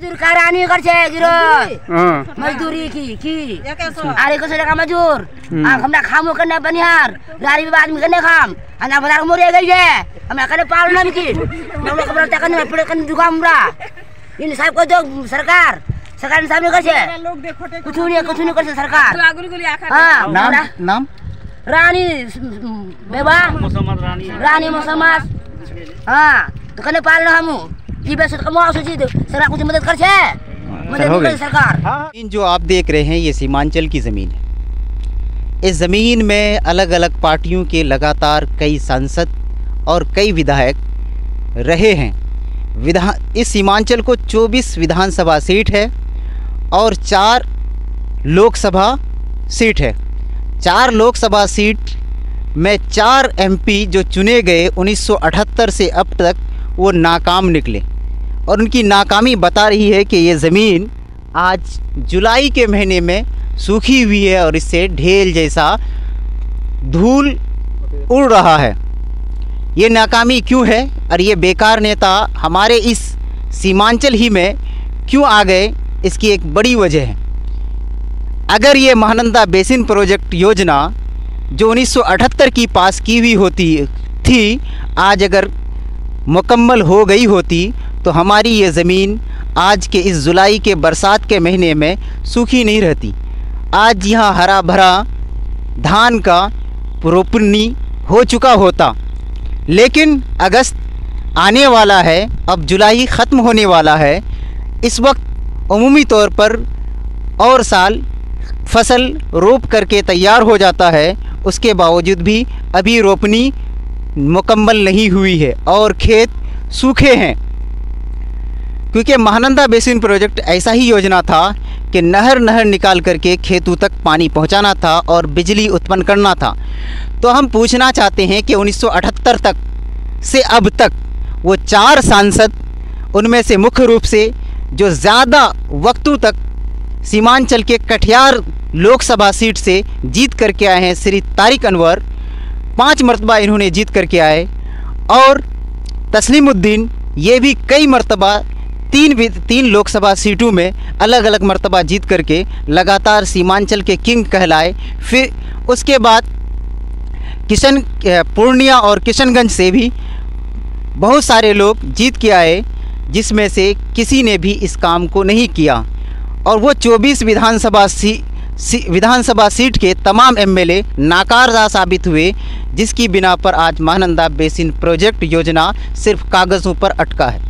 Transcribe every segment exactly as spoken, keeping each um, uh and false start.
कारखानी करछे गिरो मजदूरी की की आरे को से का मजदूर आ हमरा खामो करना बनिहार गाड़ी में आदमी करने खाम अना बाजार मोरे गई है हमरा करे पाल ना की नमो खबर तक नहीं पड़े कन दुकान हमरा इन साहब को दो सरकार सरकार सामने करछे कुछ नहीं कुछ नहीं करछे सरकार हां नाम नाम रानी बेबा रानी रानी मोसमास हां तो कने पाल ना हमू ई बस कमो सोची सरकार कुछ मदद करछे मदद करे सरकार। हाँ। जो आप देख रहे हैं ये सीमांचल की ज़मीन है। इस ज़मीन में अलग अलग पार्टियों के लगातार कई सांसद और कई विधायक रहे हैं। विधान इस सीमांचल को चौबीस विधानसभा सीट है और चार लोकसभा सीट है। चार लोकसभा सीट में चार एमपी जो चुने गए उन्नीस सौ अठहत्तर से अब तक वो नाकाम निकले और उनकी नाकामी बता रही है कि ये ज़मीन आज जुलाई के महीने में सूखी हुई है और इससे ढेल जैसा धूल उड़ रहा है। ये नाकामी क्यों है और ये बेकार नेता हमारे इस सीमांचल ही में क्यों आ गए, इसकी एक बड़ी वजह है। अगर ये महानंदा बेसिन प्रोजेक्ट योजना जो उन्नीस सौ अठहत्तर की पास की हुई होती थी आज अगर मुकम्मल हो गई होती तो हमारी ये ज़मीन आज के इस जुलाई के बरसात के महीने में सूखी नहीं रहती। आज यहाँ हरा भरा धान का रोपनी हो चुका होता। लेकिन अगस्त आने वाला है, अब जुलाई ख़त्म होने वाला है। इस वक्त अमूमी तौर पर और साल फसल रोप करके तैयार हो जाता है, उसके बावजूद भी अभी रोपनी मुकम्मल नहीं हुई है और खेत सूखे हैं। क्योंकि महानंदा बेसिन प्रोजेक्ट ऐसा ही योजना था कि नहर नहर निकाल करके खेतों तक पानी पहुंचाना था और बिजली उत्पन्न करना था। तो हम पूछना चाहते हैं कि उन्नीस सौ अठहत्तर तक से अब तक वो चार सांसद, उनमें से मुख्य रूप से जो ज़्यादा वक्तों तक सीमांचल के कटिहार लोकसभा सीट से जीत करके आए हैं, श्री तारिक अनवर पाँच मरतबा इन्होंने जीत करके आए और तस्लीमुद्दीन ये भी कई मरतबा तीन तीन लोकसभा सीटों में अलग अलग मरतबा जीत करके लगातार सीमांचल के किंग कहलाए। फिर उसके बाद किशन पूर्णिया और किशनगंज से भी बहुत सारे लोग जीत के आए, जिसमें से किसी ने भी इस काम को नहीं किया और वो चौबीस विधानसभा सी, सी विधानसभा सीट के तमाम एमएलए नाकारदा साबित हुए, जिसकी बिना पर आज महानंदा बेसिन प्रोजेक्ट योजना सिर्फ कागज़ों पर अटका है।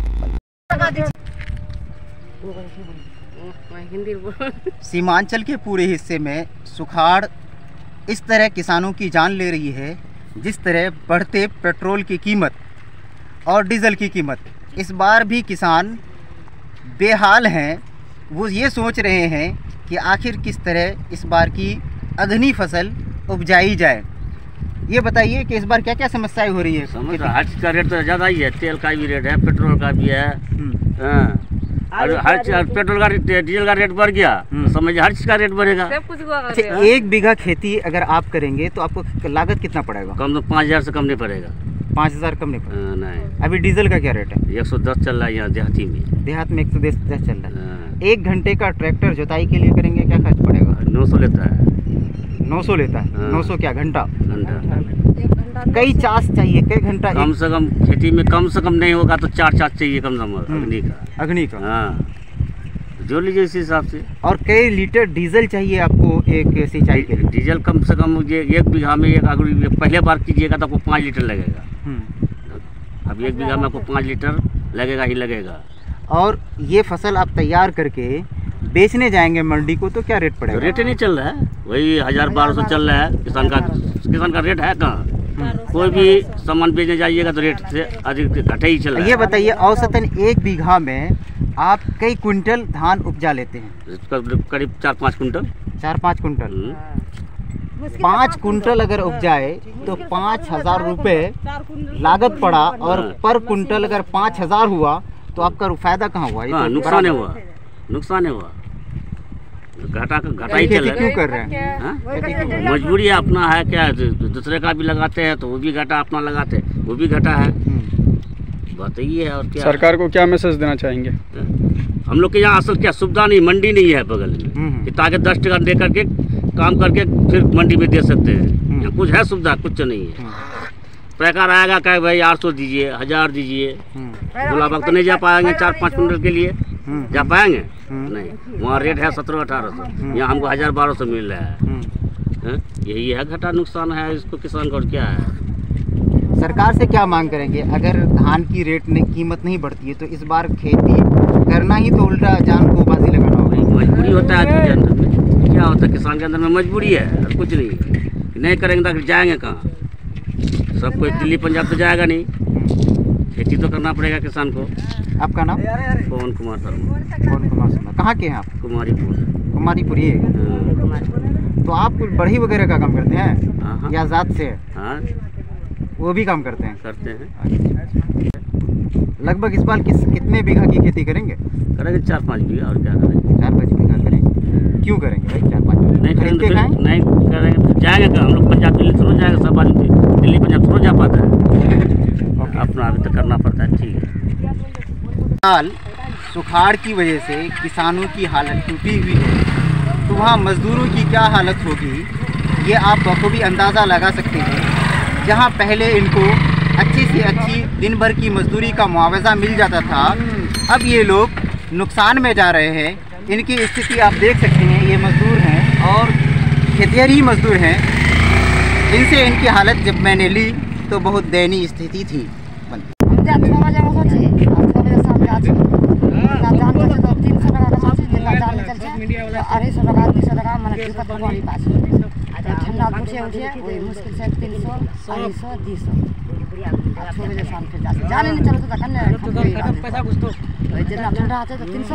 सीमांचल के पूरे हिस्से में सुखाड़ इस तरह किसानों की जान ले रही है, जिस तरह बढ़ते पेट्रोल की कीमत और डीजल की कीमत, इस बार भी किसान बेहाल हैं। वो ये सोच रहे हैं कि आखिर किस तरह इस बार की अगनी फसल उपजाई जाए। ये बताइए कि इस बार क्या क्या समस्याएं हो रही है? समझ हर चीज़ का रेट तो ज़्यादा ही है, तेल का भी रेट है, पेट्रोल का भी है, हर हर पेट्रोल का डीजल का रेट बढ़ गया तो समझिए हर चीज़ का रेट बढ़ेगा। अच्छा, एक बीघा खेती अगर आप करेंगे तो आपको लागत कितना पड़ेगा? कम तो पाँच हज़ार से कम नहीं पड़ेगा। पाँच हज़ार कम नहीं पड़ेगा? नहीं। अभी डीजल का क्या रेट है? एक सौ दस चल रहा है यहाँ देहाती में। देहात में एक सौ दस चल रहा है। एक घंटे का ट्रैक्टर जुताई के लिए करेंगे क्या खर्च पड़ेगा? नौ सौ लेता है। नौ सौ लेता है? नौ सौ क्या घंटा? घंटा। कई चास चाहिए, कई घंटा? कम से कम खेती में कम से कम नहीं होगा तो चार चास चाहिए कम से कम अग्नि का। अग्नि का, हाँ, जो लीजिए इस हिसाब से। और कई लीटर डीजल चाहिए आपको एक सिंचाई के लिए? डीजल कम से कम ये एक बीघा में एक अगर पहले बार कीजिएगा तो आपको पाँच लीटर लगेगा। अब एक बीघा में आपको पाँच लीटर लगेगा ही लगेगा। और ये फसल आप तैयार करके बेचने जाएंगे मंडी को तो क्या रेट पड़ेगा? रेट ही नहीं चल रहा है, वही हज़ार बारह सौ चल रहा है। किसान का किसान का रेट है कहाँ? कोई भी सामान बेचने जाइएगा तो रेट से अधिक घटे ही चल रहा है। ये बताइए औसतन एक बीघा में आप कई कुंटल धान उपजा लेते हैं? करीब चार पाँच कुंटल। चार पाँच कुंटल पाँच कुंटल अगर उपजाए तो पाँच हजार रुपये लागत पड़ा और पर कुंटल अगर पाँच हजार हुआ तो आपका फायदा कहाँ हुआ? हाँ, नुकसान है हुआ, नुकसान है हुआ, घाटा घाटा ही चल रहा है। क्यों कर रहे हैं? मजबूरी है, अपना है क्या, दूसरे का भी लगाते हैं तो वो भी घाटा, अपना लगाते वो भी घाटा है। बात यही है। और क्या सरकार को क्या मैसेज देना चाहेंगे? हम लोग के यहाँ असल क्या सुविधा नहीं, मंडी नहीं है बगल में कि ताकि दस टका दे करके काम करके फिर मंडी में दे सकते हैं। यहाँ कुछ है सुविधा, कुछ नहीं है। पैकार आएगा कहे भाई आठ सौ दीजिए, हजार दीजिए, गुलाब तो नहीं जा पाएंगे चार पाँच कुंटल के लिए, जा पाएंगे नहीं। वहाँ रेट है सत्रह अठारह सौ, यहाँ हमको हजार बारह सौ मिल रहा है। यही है घाटा नुकसान है इसको किसान को। क्या है सरकार से क्या मांग करेंगे? अगर धान की रेट ने कीमत नहीं बढ़ती है तो इस बार खेती करना ही तो उल्टा जान को बाजी लगाना होगा। मजबूरी होता है आदमी के अंदर में। क्या होता है किसान के अंदर में मजबूरी है और कुछ नहीं। नहीं करेंगे तो जाएंगे कहाँ? सब कोई दिल्ली पंजाब तो जाएगा नहीं, खेती तो करना पड़ेगा किसान को। आपका नाम? पवन कुमार शर्मा। पवन कुमार शर्मा। कहाँ के हैं आप? कुमारीपुर। कुमारीपुर ये। तो आप बढ़ी वगैरह का काम करते हैं या जात से? हाँ वो भी काम करते हैं। करते हैं। लगभग इस बार किस कितने बीघा की खेती करेंगे? करेंगे चार पाँच बीघा। और क्या करेंगे? चार पाँच बीघा करेंगे। क्यों करेंगे भाई चार पाँच? नहीं करेंगे तो नहीं करेंगे तो जाएंगे कहाँ? हम लोग पंजाब दिल्ली थोड़ा जाएगा, सब आदमी दिल्ली पंजाब थोड़ा जा पाता है। अपना अभी तो करना पड़ता है। ठीक है। साल सुखाड़ की वजह से किसानों की हालत टूटी हुई है, तो वहाँ मजदूरों की क्या हालत होगी ये आप बखूबी अंदाज़ा लगा सकते हैं। जहाँ पहले इनको अच्छी से अच्छी दिन भर की मजदूरी का मुआवजा मिल जाता था, अब ये लोग नुकसान में जा रहे हैं। इनकी स्थिति आप देख सकते हैं। ये मजदूर हैं और खेतिहरी मजदूर हैं। इनसे इनकी हालत जब मैंने ली तो बहुत दयनीय स्थिति थी। अढ़ाई सौ टका तीन सौ टका मैंने टिकट गाड़ी पास ठंडा उठे उठे वही मुश्किल से तीन सौ अढ़ाई सौ दो सौ छः बजे शाम फिर जाते जाने नहीं चलो तो पैसा कुछ तो जितना ठंडा आते तो तीन सौ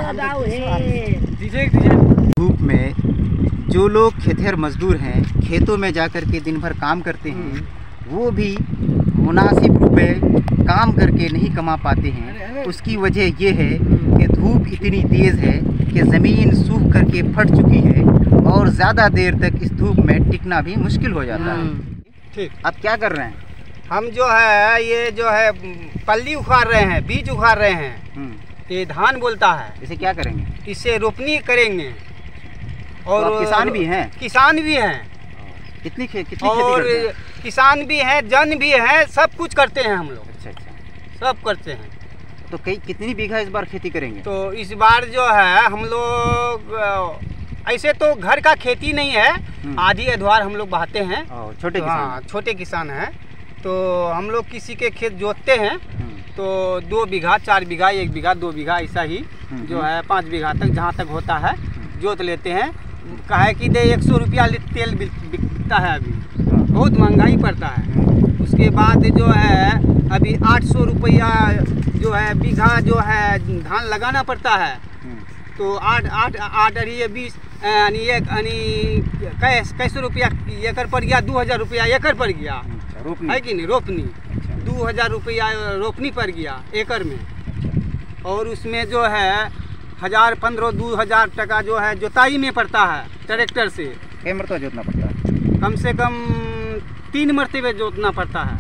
धूप में जो लोग खेतिहर मजदूर हैं, खेतों में जाकर के दिन भर काम करते हैं, वो भी मुनासिब रुपए काम करके नहीं कमा पाते हैं। उसकी वजह ये है कि धूप इतनी तेज़ है कि ज़मीन सूख करके फट चुकी है और ज़्यादा देर तक इस धूप में टिकना भी मुश्किल हो जाता है। ठीक। आप क्या कर रहे हैं? हम जो है ये जो है पल्ली उखाड़ रहे हैं, बीज उखाड़ रहे हैं। ये धान बोलता है। इसे क्या करेंगे? इससे रोपनी करेंगे। और तो किसान भी हैं? किसान भी हैं। कितनी खे, कितनी और खेती करते हैं? किसान भी हैं, जन भी हैं, सब कुछ करते हैं हम लोग। अच्छा अच्छा। सब करते हैं। तो कई कितनी बीघा इस बार खेती करेंगे? तो इस बार जो है हम लोग ऐसे तो घर का खेती नहीं है, आधी अधवार हम लोग बहाते हैं। छोटे तो किसान? हाँ, छोटे किसान हैं। तो हम लोग किसी के खेत जोतते हैं तो दो बीघा, चार बीघा, एक बीघा, दो बीघा ऐसा ही जो है पाँच बीघा तक जहाँ तक होता है जोत लेते हैं। काहे कि दे एक सौ रुपया तेल बिकता है अभी, बहुत महंगाई पड़ता है। उसके बाद जो है अभी आठ सौ रुपया जो है बीघा जो है धान लगाना पड़ता है। तो आठ आठ आठ अड़ी बीस यानी एक यानी कैसे रुपया एकड़ पड़ गया? दो हज़ार रुपया एकड़ पड़ गया है कि नहीं? रोपनी दो हज़ार रुपया रोपनी पड़ गया एकड़ में। और उसमें जो है हज़ार पंद्रह दो हज़ार टका जो है जोताई में पड़ता है ट्रैक्टर से। कई मरतबा जोतना पड़ता है? कम से कम तीन मरतबे जोतना पड़ता है।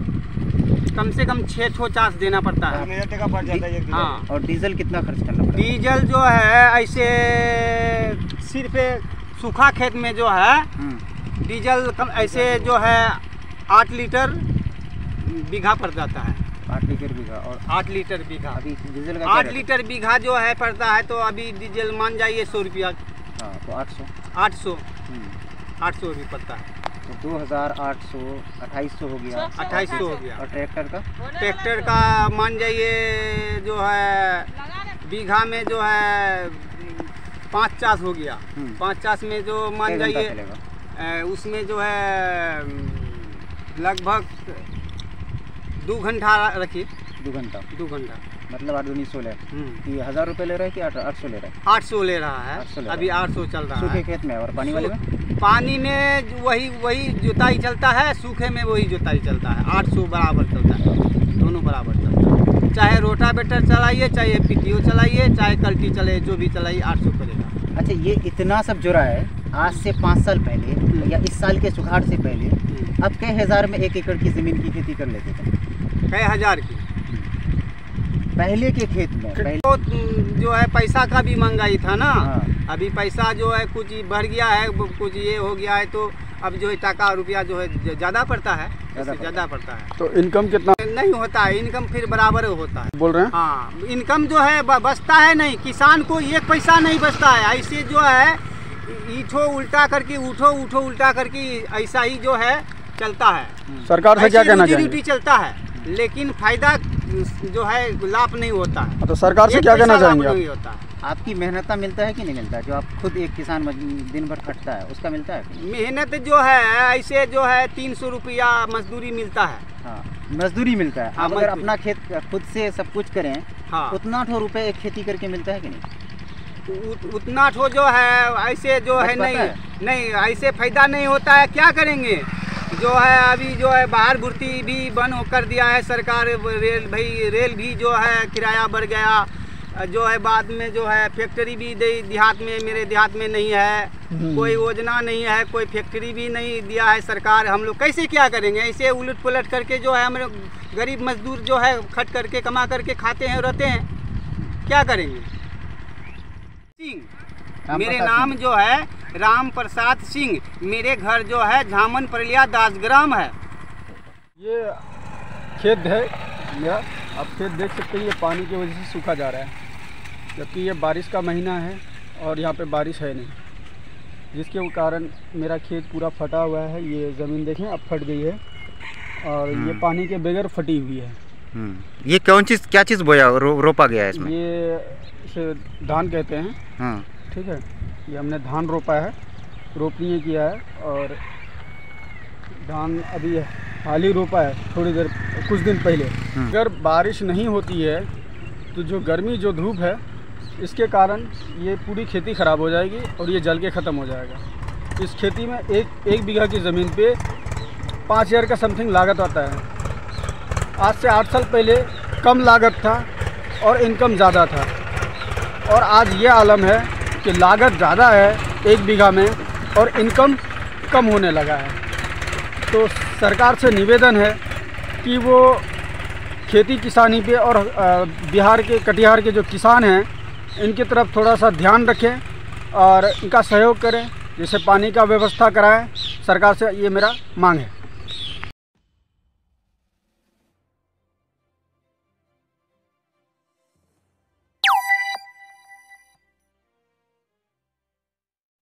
कम से कम छः छो चास देना पड़ता है। हाँ। और डीजल कितना खर्च करना पड़ता है? डीजल जो है ऐसे सिर्फ सूखा खेत में जो है डीजल कम ऐसे जो है आठ लीटर बीघा पड़ जाता है। आठ लीटर बीघा? और आठ लीटर बीघा अभी डीजल का आठ लीटर बीघा जो है पड़ता है। तो अभी डीजल मान जाइए सौ रुपया। हाँ, तो आठ सौ आठ सौ आठ सौ भी पड़ता है। तो दो हज़ार आठ सौ अट्ठाईस सौ हो गया। अट्ठाईस सौ हो गया। और ट्रैक्टर का? ट्रैक्टर का मान जाइए जो है बीघा में जो है पाँच चास हो गया। पाँच चास में जो मान जाइए उसमें जो है लगभग दो घंटा रखिए। दो घंटा? दो घंटा मतलब आठ उन्नीस सौ ले ये हज़ार रुपये ले रहे हैं कि आठ आठ सौ ले रहे हैं? आठ सौ ले रहा है अभी। आठ सौ चल रहा है सूखे खेत में। और पानी वाले में? पानी में वही वही जुताई चलता है, सूखे में वही जुताई चलता है। आठ सौ बराबर चलता है, दोनों बराबर चलता है। चाहे रोटावेटर चलाइए, चाहे पीटीओ चलाइए, चाहे कल्टी चले, जो भी चलाइए आठ सौ करेगा। अच्छा, ये इतना सब जुड़ा है आज से पाँच साल पहले या इस साल के सुखाड़ से पहले अब कई हज़ार में एक एकड़ की ज़मीन की खेती कर लेते थे? कई हज़ार की पहले के खेत में पहले... तो जो है पैसा का भी महंगाई था ना। हाँ। अभी पैसा जो है कुछ बढ़ गया है, कुछ ये हो गया है, तो अब जो है टका रुपया जो है ज़्यादा पड़ता है, ज़्यादा पड़ता है। तो इनकम कितना नहीं होता है, इनकम फिर बराबर होता है। बोल रहे हैं? हाँ, इनकम जो है बचता है नहीं, किसान को एक पैसा नहीं बचता है। ऐसे जो है ईठो उल्टा करके उठो उठो उल्टा करके ऐसा ही जो है चलता है। सरकार से क्या कहना चाहिए? चलता है, लेकिन फायदा जो है लाभ नहीं होता है। तो सरकार से क्या कहना चाहेंगे आप? नहीं होता है। आपकी मेहनत का मिलता है कि नहीं मिलता है? जो आप खुद एक किसान दिन भर खटता है उसका मिलता है? मेहनत जो है ऐसे जो है तीन सौ रुपया मजदूरी मिलता है। हाँ, मजदूरी मिलता है। हाँ, आप अगर अपना खेत खुद से सब कुछ करें, हाँ, उतना ठो रुपए एक खेती करके मिलता है कि नहीं? उ, उतना ठो जो है ऐसे जो है नहीं है? नहीं, ऐसे फायदा नहीं होता है। क्या करेंगे? जो है अभी जो है बाहर भर्ती भी बंद कर दिया है सरकार। रेल भाई रेल भी जो है किराया बढ़ गया, जो है बाद में जो है फैक्ट्री भी देहात में, मेरे देहात में नहीं है, कोई योजना नहीं है, कोई फैक्ट्री भी नहीं दिया है सरकार। हम लोग कैसे क्या करेंगे? ऐसे उलट पुलट करके जो है हम लोग गरीब मजदूर जो है खट करके कमा करके खाते हैं, रहते हैं, क्या करेंगे? सिंह मेरे नाम जो है राम प्रसाद सिंह, मेरे घर जो है झामन परलिया दासग्राम है। ये खेत है मेरा, आप खेत देख सकते हैं, ये पानी की वजह से सूखा जा रहा है, जबकि ये बारिश का महीना है और यहाँ पे बारिश है नहीं, जिसके कारण मेरा खेत पूरा फटा हुआ है। ये ज़मीन देखें अब फट गई है और ये पानी के बगैर फटी हुई है। ये कौन चीज़ क्या चीज़ बोया रो, रोपा गया है इसमें? ये इसे धान कहते हैं। हाँ, ठीक है, ये हमने धान रोपा है, रोपनी किया है और धान अभी हाल ही रोपा है, थोड़ी देर कुछ दिन पहले। अगर बारिश नहीं होती है तो जो गर्मी जो धूप है इसके कारण ये पूरी खेती ख़राब हो जाएगी और ये जल के ख़त्म हो जाएगा। इस खेती में एक एक बीघा की ज़मीन पे पाँच हज़ार का समथिंग लागत आता है। आज से आठ साल पहले कम लागत था और इनकम ज़्यादा था, और आज ये आलम है कि लागत ज़्यादा है एक बीघा में और इनकम कम होने लगा है। तो सरकार से निवेदन है कि वो खेती किसानी पे और बिहार के कटिहार के जो किसान हैं इनकी तरफ थोड़ा सा ध्यान रखें और इनका सहयोग करें, जैसे पानी का व्यवस्था कराएं। सरकार से ये मेरा मांग है।